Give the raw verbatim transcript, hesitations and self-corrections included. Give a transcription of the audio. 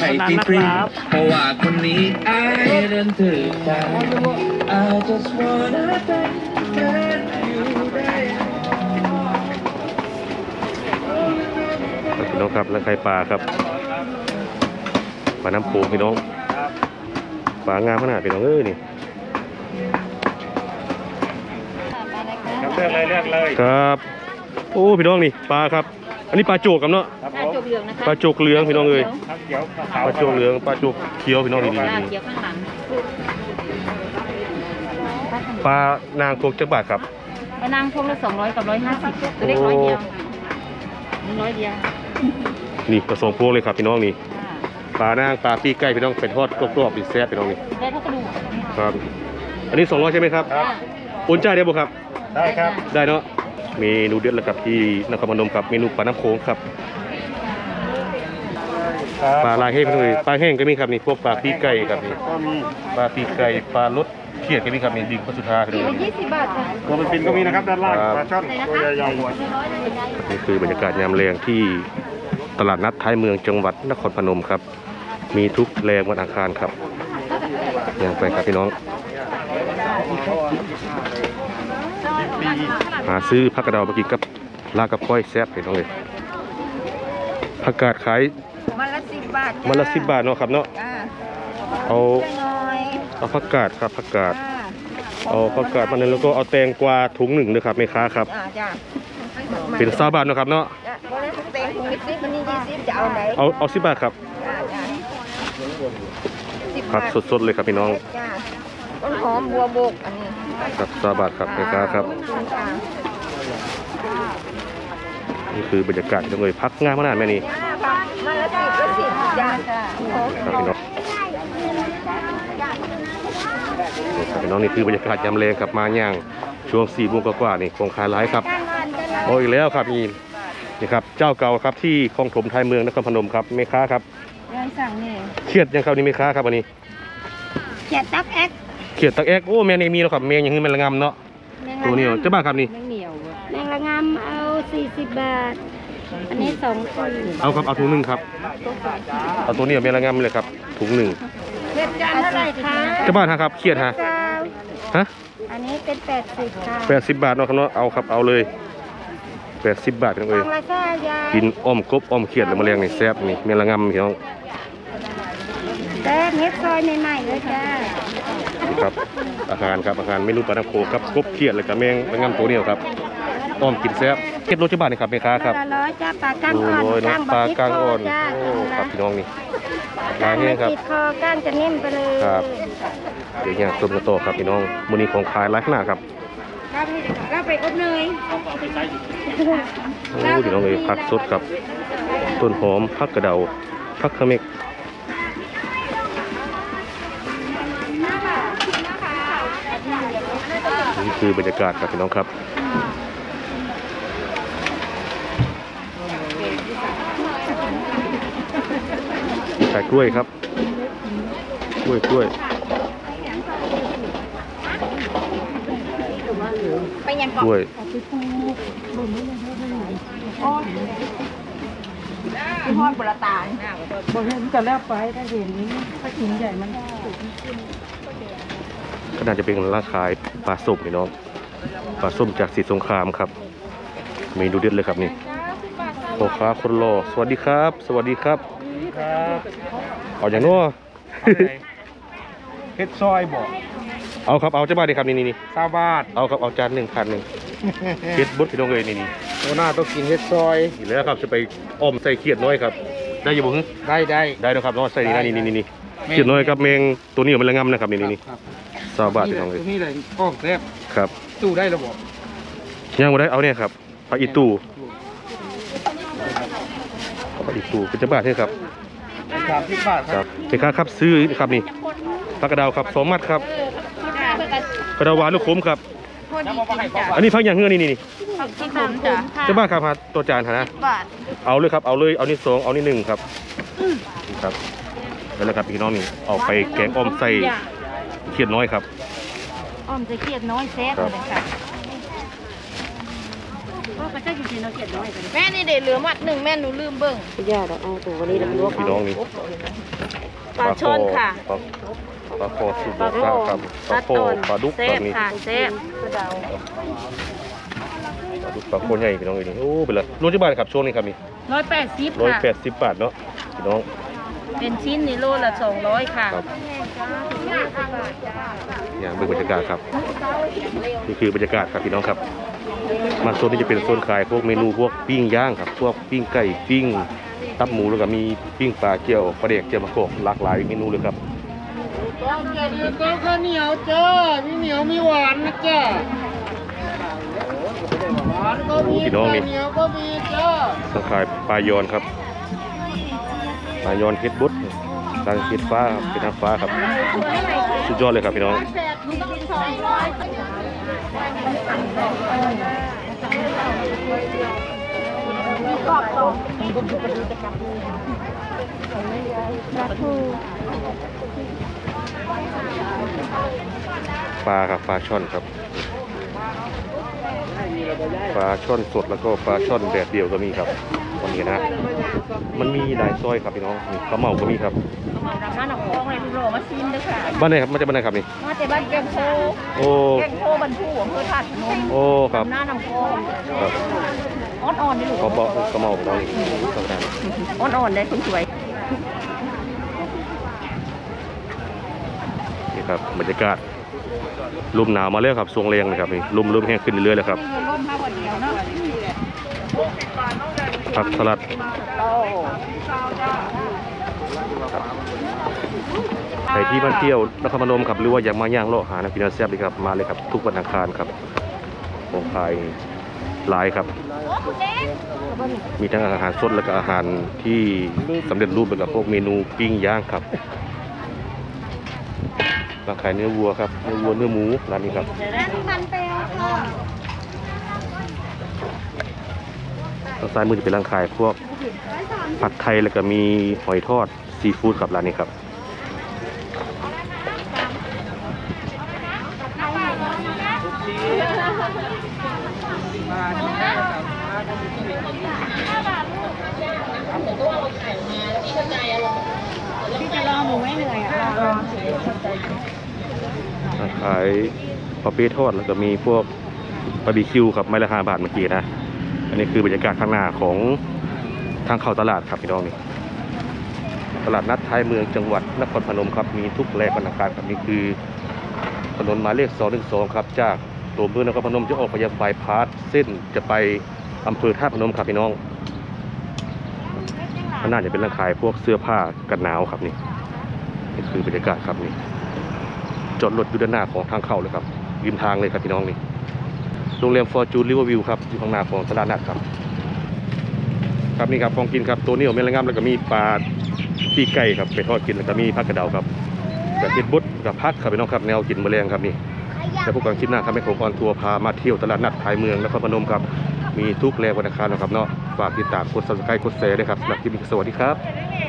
ที่ฟรีเพราะว่าคนนี้ไอ้เดินถือใจ I just wanna thank you พี่น้องครับแล้วไข่ปลาครับปลาน้ำโขงพี่น้องปลางามขนาดพี่น้องเอ้ยนี่เลือกเลยเลือกเลยครับโอ้พี่น้องนี่ปลาครับอันนี้ปลาโจกครับเนาะปลาโจกเหลืองนะคะปลาโจกเหลืองพี่น้องเอ้ยปลาโจกเหลืองปลาโจกเขียวพี่น้องนี่นี่เขียวข้างหลังปลานางพวกจักบาทครับปลานางพวกละสองร้อยกับร้อยห้าสิบตัวเล็กร้อยเดียวน้อยเดียวนี่ผสมพวกเลยครับพี่น้องนี่ปลานางปลาปีกไก่พี่น้องเป็นทอดกรอบๆดิแซ่บพี่น้องนี่ได้เท่ากระดูกครับอันนี้สองร้อยใช่ไหมครับโอนจ่ายได้บ่ครับได้ครับได้เนาะเมนูเด็ดแล้วครับที่นครพนมครับเมนูปลาน้ำโขงครับปลาลายแห้งพี่น้องเลยปลาแห้งก็มีครับนี่พวกปลาปีกไก่ครับนี่ปลาปีกไก่ปลารสเขียดก็มีครับนี่ดิ่งปลาสุธาพี่น้องยี่สิบบาทค่ะตัวเป็นปินก็มีนะครับด้านล่างปลาช่อนตัวใหญ่ๆนี่คือบรรยากาศยามแรงที่ตลาดนัดท้ายเมืองจังหวัดนครพนมครับมีทุกแรงวันอังคารครับยังไปครับพี่น้องหาซื้อผักกระเดามากินกับลากับก้อยแซ่บพี่น้องเลยผักกาดขายมันละสิบบาทมันละสิบบาทเนาะครับเนาะเอาเอาผักกาดครับผักกาดเอาผักกาดมาเนี่ยแล้วก็เอาแตงกวาถุงหนึ่งเลยครับแม่ค้าครับเป็นซาบาทเนาะครับเนาะเอาเอาสิบบาทครับผักสดๆเลยครับพี่น้องต้นหอมบัวบกอันนี้ครับซาบาทครับแม่ค้าครับนี่คือบรรยากาศจังเลยพักงานมานานแม่นี่มาละสิบละสิบจ้าครับพี่น้องครับพี่น้องนี่คือบรรยากาศยามแรงครับมาย่างช่วงสี่โมงกว่าๆนี่คงคลายร้ายครับโอ้ยแล้วครับนี่นี่ครับเจ้าเก่าครับที่คลองถมไทยเมืองนครพนมครับแม่ค้าครับยังสั่งนี่เขียดยังเขานี่แม่ค้าครับวันนี้เขียดตักแอกเขียดตักแอกโอ้แม่นี่มีแล้วครับแม่ยังคือแมงละงำเนาะตัวนี้เจ้าบ้านครับนี่แมงเหนียวแมงละงำเอาสี่สิบบาทอันนี้สองถุงเอาครับเอาถุงหนึ่งครับเอาตัวนี้แมงละงำเลยครับถุงหนึ่งเขียดจานเท่าไหร่คะเจ้าบ้านฮะครับเขียดฮะฮะอันนี้เป็นแปดสิบค่ะแปดสิบบาทเนาะครับเนาะเอาครับเอาเลยแปดสิบบาทกันเลยกินอ้อมกบอ้อมเขียดแล้วมาเลี้ยงนี่แซ่บนี่แมงละงำพี่น้องแซ่บเฮ็ดซอยใหม่ๆเลยจ้าครับอาหารครับอาหารเมนูปลาน้ำโขงครับกบเขียดเลยกับแมงละงำตัวนี้ครับอ้อมกินแซ่บเก็บรสจังบาทนี่ครับแม่ค้าครับร้อยจ้าปลากางอ่อนก้างปลากางอ่อนโอ้ครับพี่น้องนี่ลายแห้งครับติดคอก้างจะนิ่มไปเลยครับเดี๋ยวเนี่ยต้มกระโตครับพี่น้องมื้อนี้ของขายหลายขนาดครับเราไปอบเนยโอ้พี่น้องเลยผักสดครับต้นหอมผักกระเดาผักขมิกนี่คือบรรยากาศครับพี่น้องครับขายกล้วยครับกล้วยกล้วยกล้วยที่ห้อยปลาตาลบางทีมันจะแล้วไปถ้าเห็นนี้ถ้าหินใหญ่มันก็น่าจะเป็นร้านขายปลาส้มพี่น้องปลาส้มจากศรีสงครามครับเมนูเด็ดเลยครับนี่พ่อค้าคนรอสวัสดีครับสวัสดีครับเอาอย่างนู้นเฮ็ดซอยบอกเอาครับเอาเจ้าบ้านดีครับนี่นี่นี่ซาบาทเอาครับเอาจานหนึ่งพันหนึ่งเฮ็ดบุตรพี่น้องเลยนี่นี่ตัวหน้าต้องกินเฮ็ดซอยอีกแล้วครับจะไปอ้อมใส่เขียดน้อยครับได้อยู่บ่ฮึได้ได้ได้นะครับน้องใส่นี่นะนี่นี่นี่เขียดน้อยครับแมงตัวนี้มันละงำนะครับนี่นี่นี่ซาบาทพี่น้องเลยนี่เลยก้องแซ่บครับตู้ได้หรือเปล่าย่างมาได้เอาเนี่ยครับผักอีตู้ผักอีตู้เป็นเจ้าบ้านใช่ครับสามสิบบาทครับเป็นค่าครับซื้อครับนี่ผักกระเดาครับสองมัดครับกระเดาหวานลูกขมครับอันนี้ผักอย่างเงี้ยนี่นี่ผักชีขมจ้ะเจ้าบ้านครับตัวจานนะเอาเลยครับเอาเลยเอานี่สองเอานี่หนึ่งครับครับแล้วนะครับพี่น้องนี่เอาไปแกงอ้อมใส่เขียดน้อยครับอ้อมจะเขียดน้อยแซ่บเลยค่ะก็กระเจ้าจริงๆเราเก็บน้อยกันแม่นี่เดี๋ยวเหลือมัดหนึ่งแม่หนูลืมเบิ่งพี่ย่าเดี๋ยวเอาตัววันนี้เราไปลวกพี่น้องนี่ปลาช่อนค่ะปลาปลาคอสุดยอดครับปลาโคปลาดุกเซแบบฟนี้ค่ะเซฟปลาดุกปลาโคใหญ่พี่น้องนี่โอ้เป็นไรโลจิบาทครับช่วงนี้ครับนี่ร้อยแปดสิบร้อยค่ะแปดสิบบาทเนาะพี่น้องเป็นชิ้นนี่โลละสองร้อยค่ะครับอย่างเป็นบรรยากาศครับนี่คือบรรยากาศครับพี่น้องครับมาโซนนี้จะเป็นโซนขายพวกเมนูพวกปิ้งย่างครับพวกปิ้งไก่ปิ้งตับหมูแล้วก็มีปิ้งปลาเจียวปลาเด็กเจียวมะกอกหลากหลายเมนูเลยครับต้องจะดีก็ข้าวเหนียวจ้ามีเหนียวมีหวานนะจ้าหวานก็มีพี่น้องนี่เหนียวก็มีจ้าสาขายปลายอนครับปลายอนเฮ็ดบุตรทางเฮ็ดฟ้าครับเป็นทางฟ้าครับสุดยอดเลยครับพี่น้องปลาครับปลาช่อนครับปลาช่อนสดแล้วก็ปลาช่อนแดดเดียวก็มีครับวันนี้นะมันมีหลายซอยครับพี่น้องนี่ปลาเมาก็มีครับราคาหนักของเลยคุณโรมาชิมด้วยค่ะบ้านไหนครับมาจากบ้านไหนครับนี่มาแต่บ้านแกงโคโอ้แกงโคบรรทุกอำเภอถาดพนมโอ้ครับหน้าหนองโคครับอ่อนๆนี่ลูกเขาบอกกระเมาพี่น้องนี่ธรรมดาอ่อนๆได้คุณสวยนี่ครับบรรยากาศลมหนาวมาแล้วครับทรงแรงเลยครับนี่ลมเริ่มแห้งขึ้นเรื่อยๆแล้วครับร่มผ้าวันเดียวเนาะผักสลัดใครที่มาเที่ยวนครพนมครับหรือว่าอยากมาย่างเลาะหานะพี่น้องแซ่บเลยครับมาเลยครับทุกวันอังคารครับของขายหลายครับ มีทั้งอาหารสดและก็อาหารที่สำเร็จรูปแล้วก็พวกเมนูปิ้งย่างครับร้านขายเนื้อวัวครับเนื้อวัวเนื้อหมูร้านนี้ครับมันเปลวค่ะทางซ้ายมือจะเป็นร้านขายพวกผัดไทยแล้วก็มีหอยทอดซีฟู้ดครับร้านนี้ครับร้านขายปอเปี๊ยะทอดแล้วก็มีพวกบาร์บีคิวครับไม้ละห้าบาทเมื่อกี้นะอันนี้คือบรรยากาศข้างหน้าของทางเข้าตลาดครับพี่น้องนี่ตลาดนัดท้ายเมืองจังหวัดนครพนมครับมีทุกแหล่งวันอังคารครับนี่คือถนนหมายเลขสองหนึ่งสองครับจากตัวเมืองนครพนมจะออกไปยังบายพาสเส้นจะไปอำเภอท่าพนมครับพี่น้องข้างหน้าจะเป็นร้านขายพวกเสื้อผ้ากันหนาวครับนี่นี่คือบรรยากาศครับนี่จอดรถอยู่ด้านหน้าของทางเข้าเลยครับริมทางเลยครับพี่น้องนี่โรงแรมฟอร์จูนริเวอร์วิวครับอยู่ข้างหน้าของตลาดนัดครับครับนี่ครับของกินครับตัวนี้ผมเป็นระงำแล้วก็มีปลาปีกไก่ครับไปทอดกินแล้วก็มีผักกระเดาครับแบบเห็ดบุตรกับผักครับพี่น้องครับแนวกินแมลงครับนี่แล้วพวกกันคลิปหน้าครับให้ผมออนทัวร์พามาเที่ยวตลาดนัดท้ายเมืองนครพนมครับมีทุกแรงวันอังคารนะครับเนาะฝากติดตามกด ซับสไครบ์ กดแชร์ด้วยครับสำหรับคลิปนี้สวัสดีครับ